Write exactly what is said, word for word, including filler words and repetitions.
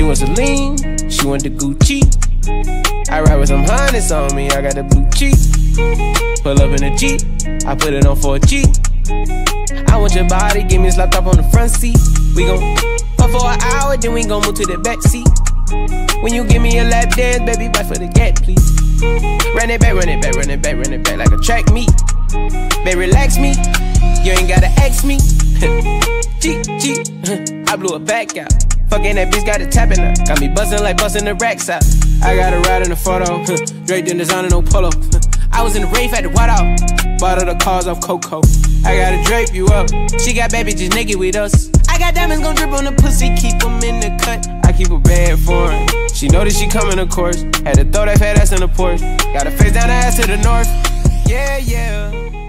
She wants Celine, she want the Gucci. I ride with some harness on me, I got the blue cheek. Pull up in a Jeep, I put it on for a G. I want your body, give me a slap top on the front seat. We gon' fuck for an hour, then we gon' move to the back seat. When you give me a lap dance, baby, bite for the gap, please. Run it back, run it back, run it back, run it back like a track meet. Baby, relax me, you ain't gotta ask me. G, G, I blew it back out. Fucking that bitch got it tapping up. Got me bustin' like bustin' the racks out. I got a ride in the photo, draped in designer, no polo. I was in the rave at the White Out. Bought all the cars off Coco. I gotta drape you up. She got baby just naked with us. I got diamonds gon' drip on the pussy, keep them in the cut. I keep a bad for her. She know that she coming, of course. Had to throw that fat ass in the Porsche. Got her face down, her ass to the north. Yeah, yeah.